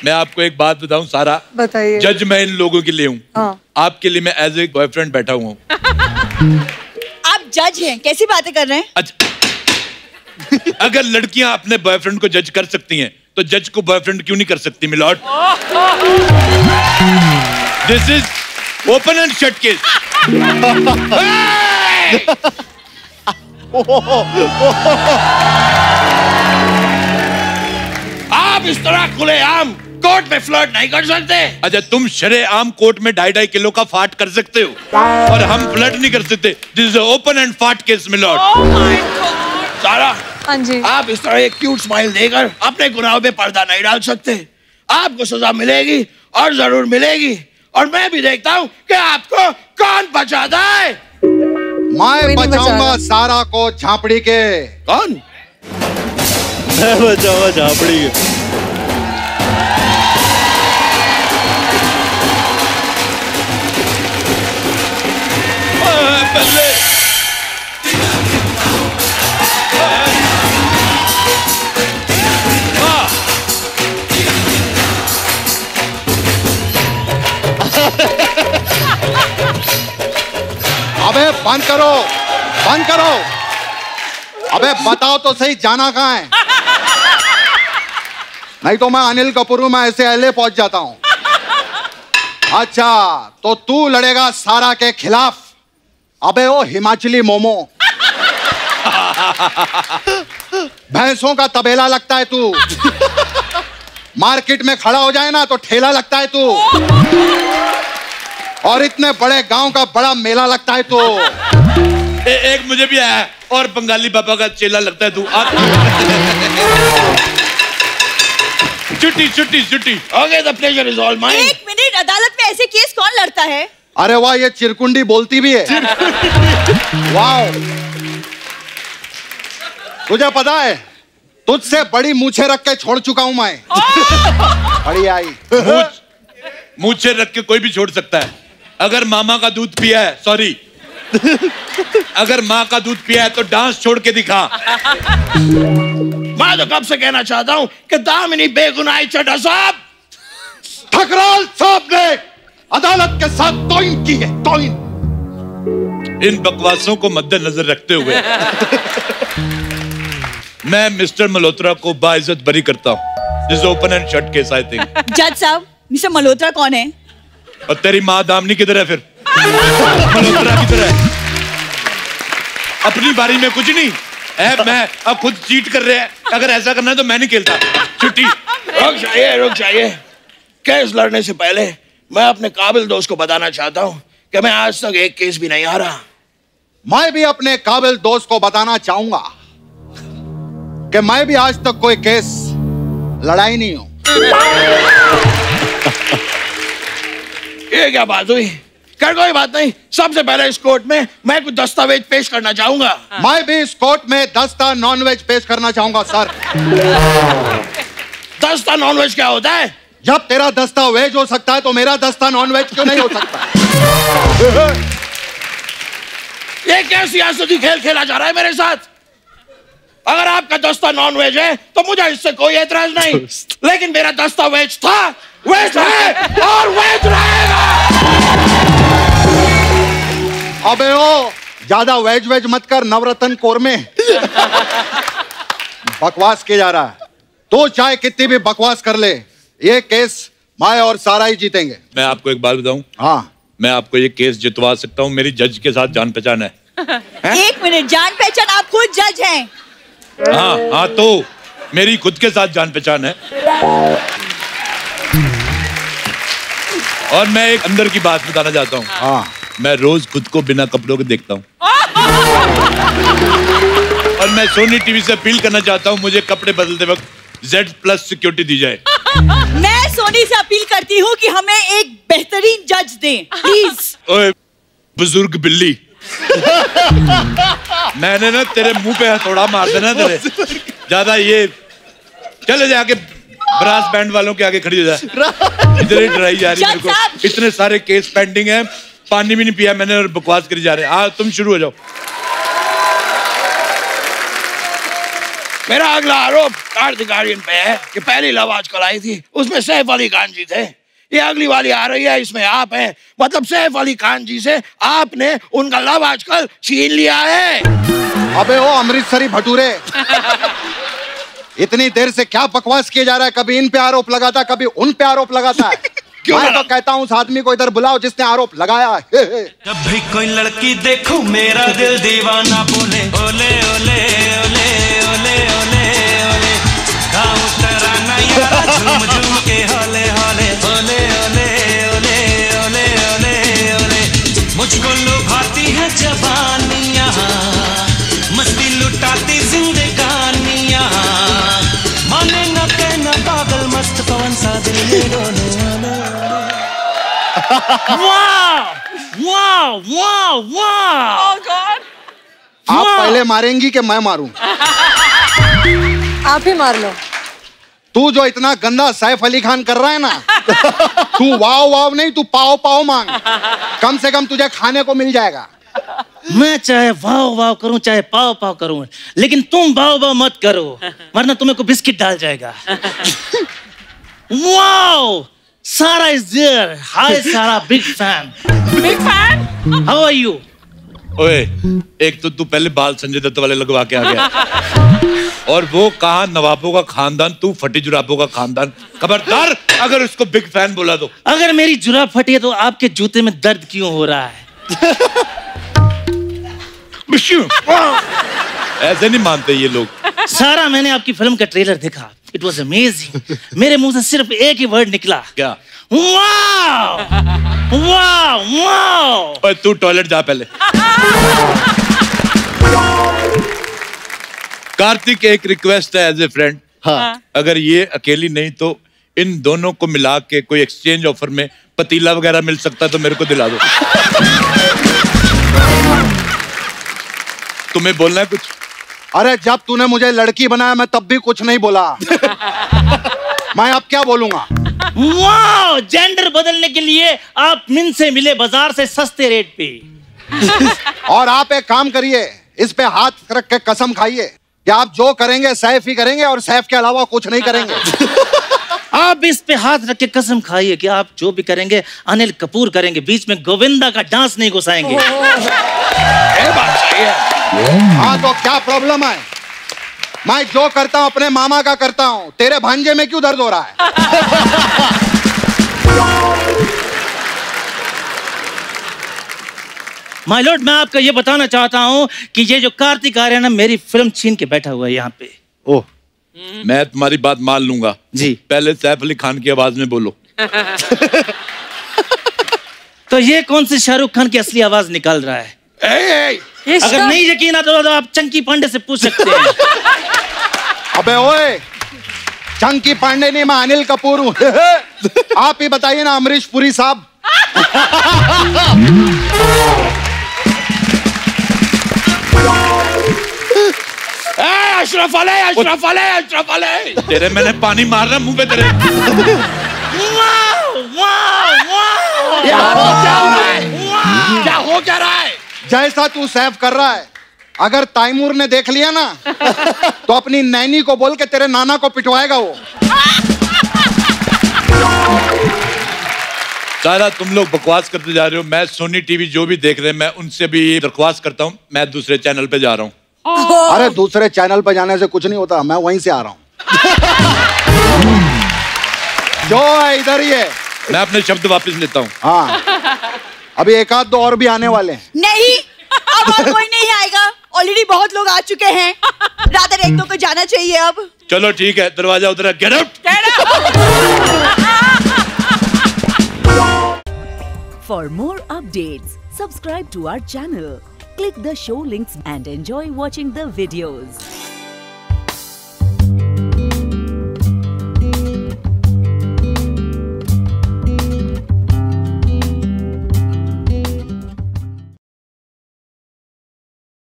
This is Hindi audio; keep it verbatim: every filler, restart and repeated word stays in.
मैं आपको एक बात बताऊं सारा, बताइए। जज मैं इन लोगों के लिए हूँ। हाँ। आपके लिए मैं एज ए बॉयफ्रेंड बैठा हुआ हूँ। आप जज हैं, कैसी बातें कर रहे हैं? अच्छा, अगर लड़कियां अपने बॉयफ्रेंड को जज कर सकती हैं तो जज को बॉयफ्रेंड क्यों नहीं कर सकती milord? This is open and shut case. आप इस तरह खुलेआम कोर्ट में फ्लर्ट नहीं कर सकते। अच्छा, तुम शरेआम कोर्ट में ढाई ढाई किलो का फाट कर सकते हो और हम फ्लर्ट नहीं कर सकते। This is open and fat case milord. Sara, हाँ जी। आप इस तरह एक क्यूट स्माइल देकर अपने गुनाहों पे पर्दा नहीं डाल सकते। आपको सजा मिलेगी और जरूर मिलेगी, और मैं भी देखता हूँ कि आपको कौन बचाता है। मैं बचाऊंगा सारा को झापड़ी के। कौन? मैं बचाऊंगा झापड़ी के। अबे बंद करो, बंद करो। अबे बताओ तो सही, जाना कहाँ है? नहीं तो मैं अनिल कपूर हूं, मैं ऐसे एल ए पहुंच जाता हूं। अच्छा, तो तू लड़ेगा सारा के खिलाफ। अबे ओ हिमाचली मोमो, भैंसों का तबेला लगता है तू। मार्केट में खड़ा हो जाए ना तो ठेला लगता है तू, और इतने बड़े गांव का बड़ा मेला लगता है तो। ए, एक मुझे भी आया, और बंगाली बाबा का चेला लगता है तू। छुट्टी छुट्टी छुट्टी। Okay, the pleasure is all mine. एक मिनट, अदालत में ऐसे केस कौन लड़ता है? अरे वाह, ये चिरकुंडी बोलती भी है। वाह, तुझे पता है तुझसे बड़ी मूछे रख के छोड़ चुका हूं मैं। बड़ी आई मूछ मूछे रख के कोई भी छोड़ सकता है। अगर मामा का दूध पिया है, सॉरी, अगर माँ का दूध पिया है तो डांस छोड़ के दिखा। मैं तो कब से कहना चाहता हूँ कि दामिनी बेगुनाही चड्ढा साहब। ठकराल साहब ने अदालत के साथ तौहीन की है, तौहीन। इन बकवासों को मद्देनजर रखते हुए मैं मिस्टर मल्होत्रा को बाइज्जत बरी करता हूँ। This open and shut case I think. जज साहब, मिस्टर मल्होत्रा कौन है? और तेरी माँ दामनी किधर है फिर? मल्होत्रा किधर है? अपनी बारी में कुछ नहीं है, मैं अब खुद चीट कर रहे हैं। अगर ऐसा करना है तो मैं नहीं खेलता। छुट्टी। रुक जाइए, रुक जाइए। केस लड़ने से पहले मैं अपने काबिल दोस्त को बताना चाहता हूँ कि मैं आज तक एक केस भी नहीं हारा। मैं भी अपने काबिल दोस्त को बताना चाहूंगा कि मैं भी आज तक कोई केस लड़ाई नहीं हूं। ये क्या बात हुई? कर कोई बात नहीं। सबसे पहले इस कोर्ट में मैं कुछ दस्तावेज पेश करना चाहूंगा। मैं भी इस कोर्ट में दस्ता नॉनवेज पेश करना चाहूंगा सर। दस्ता नॉनवेज क्या होता है? जब तेरा दस्ता वेज हो सकता है तो मेरा दस्ता नॉनवेज क्यों नहीं हो सकता? ये क्या सियासती खेल खेला जा रहा है मेरे साथ? अगर आपका दस्ता नॉन वेज है तो मुझे इससे कोई एतराज नहीं, लेकिन मेरा दस्ता वेज था, वेज है और वेज रहेगा। अबे ओ, ज्यादा वेज वेज मत कर, नवरत्न कोरमे। बकवास किया जा रहा है। तो चाहे कितनी भी बकवास कर ले, ये केस मैं और सारा ही जीतेंगे। मैं आपको एक बात बताऊं? हाँ, मैं आपको ये केस जितवा सकता हूँ। मेरी जज के साथ जान पहचान है। एक मिनट, जान पहचान? आप खुद जज हैं? हाँ हाँ, तो मेरी खुद के साथ जान पहचान है। और मैं एक अंदर की बात बताना चाहता हूँ। हाँ, मैं रोज खुद को बिना कपड़ों के देखता हूँ। और मैं सोनी टीवी से अपील करना चाहता हूँ, मुझे कपड़े बदलते वक्त जेड प्लस सिक्योरिटी दी जाए। मैं सोनी से अपील करती हूँ कि हमें एक बेहतरीन जज दें, प्लीज। ओए बुजुर्ग बिल्ली, मैंने ना तेरे मुंह पे हथौड़ा मार देना तेरे। ज्यादा ये चले जाके ब्रास बैंड वालों के आगे खड़ी हो जाए। इधर ही डराई जा रही है मेरे को। इतने सारे केस पेंडिंग हैं, पानी भी नहीं पिया मैंने और बकवास करी जा रहे हैं। हाँ, तुम शुरू हो जाओ। मेरा अगला आरोप कार्तिक आर्यन पे है कि पहली लव आजकल आई थी उसमें सैफ अली खान जी थे। ये अगली वाली आ रही है इसमें आप हैं, मतलब सैफ अली खान जी से आपने उनका लव आजकल छीन लिया है। अबे ओ अमृतसरी भटूरे, इतनी देर से क्या बकवास किया जा रहा है? कभी इन पे आरोप लगाता है, कभी उन पे आरोप लगाता है। क्यों मैं तो कहता हूँ उस आदमी को इधर बुलाओ जिसने आरोप लगाया है। जब भी कोई लड़की देखो मेरा दिल दीवाना बोले ओले ओले ओले ओले ओले ओले गाँव तराना यारा झूम झूम के होले होले ओले ओले ओले ओले ओले ओले मुझको लुभाती है जवानियाँ मस्ती लुटाती जिंदगानियाँ माने न कहना पागल मस्त पवन सा दिल में डोले वाह वाह वाह वाह। Oh God! आप पहले मारेंगी कि मैं मारूं? आप ही मार लो। तू जो इतना गंदा सैफ अली खान कर रहा है ना, तू वाव वाव नहीं, तू पाव पाव मांग, कम से कम तुझे खाने को मिल जाएगा। मैं चाहे वाव वाव करूं चाहे पाव पाव करूं, लेकिन तुम वाव वाव मत करो वरना तुम्हें को बिस्किट डाल जाएगा। वाव Sara is there. Hi Sara, big fan. Big fan? How are you? ओए, एक तो तू पहले बाल संजय दत्त वाले लगवा के आ गया, और वो कहा नवाबों का खानदान, तू फटी जुराबों का खानदान। खबरदार अगर उसको बिग फैन बोला तो। अगर मेरी जुराब फटी है तो आपके जूते में दर्द क्यों हो रहा है? ऐसे नहीं मानते ये लोग। सारा, मैंने आपकी फिल्म का ट्रेलर देखा, इट वॉज अमेजिंग। मेरे मुंह से सिर्फ एक ही वर्ड निकला, क्या? वाव वाव वाव। ओए तू टॉयलेट जा पहले। कार्तिक, एक रिक्वेस्ट है एज ए फ्रेंड। हाँ। अगर ये अकेली नहीं तो इन दोनों को मिला के कोई एक्सचेंज ऑफर में पतीला वगैरह मिल सकता है तो मेरे को दिला दो। तुम्हें बोलना है कुछ? अरे जब तूने मुझे लड़की बनाया मैं तब भी कुछ नहीं बोला। मैं अब क्या बोलूंगा? वाह, जेंडर बदलने के लिए आप मिन से मिले बाजार से सस्ते रेट पे। और आप एक काम करिए, इस पे हाथ रख के कसम खाइए कि आप जो करेंगे सैफ ही करेंगे और सैफ के अलावा कुछ नहीं करेंगे। आप इस पे हाथ रख के कसम खाइए कि आप जो भी करेंगे अनिल कपूर करेंगे, बीच में गोविंदा का डांस नहीं घुसाएंगे। ये बात सही है। हाँ तो क्या प्रॉब्लम है? मैं जो करता हूँ अपने मामा का करता हूँ, तेरे भांजे में क्यों दर्द हो रहा है? माय लॉर्ड, मैं आपको ये बताना चाहता हूँ कि ये जो कार्तिक आर्यन मेरी फिल्म छीन के बैठा हुआ है यहाँ पे। ओह, मैं तुम्हारी बात मान लूंगा जी। पहले सैफ अली खान की आवाज में बोलो। तो ये कौन सी शाहरुख खान की असली आवाज निकाल रहा है? ए, ए, अगर नहीं यकीन आता तो आप चंकी पांडे से पूछ सकते हैं। अबे ओए, चंकी पांडे नहीं, मैं अनिल कपूर हूँ। आप ही बताइए ना अमरीश पुरी साहब। अशरफ अली, अशरफ अली, अशरफ अली। तेरे मैंने पानी मार रहा मुंह पे तेरे। वाव वाव वाव। क्या हो रहा है? क्या हो क्या रहा है? जैसा तू सैफ कर रहा है, अगर तैमूर ने देख लिया ना तो अपनी नैनी को बोल के तेरे नाना को पिटवाएगा वो। सारा तुम लोग बकवास करते जा रहे हो। मैं सोनी टीवी जो भी देख रहे हैं मैं उनसे भी दरख्वास्त करता हूँ, मैं दूसरे चैनल पे जा रहा हूँ। अरे दूसरे चैनल पे जाने से कुछ नहीं होता, मैं वहीं से आ रहा हूँ। जो है इधर ही है। मैं अपने शब्द वापस लेता हूँ। हाँ, अभी एक आध दो और भी आने वाले हैं। नहीं, अब और कोई नहीं आएगा, ऑलरेडी बहुत लोग आ चुके हैं। रादर एक दो को जाना चाहिए अब। चलो ठीक है, दरवाजा उधर, get out. For more updates, subscribe to our channel, click the show links and enjoy watching the videos.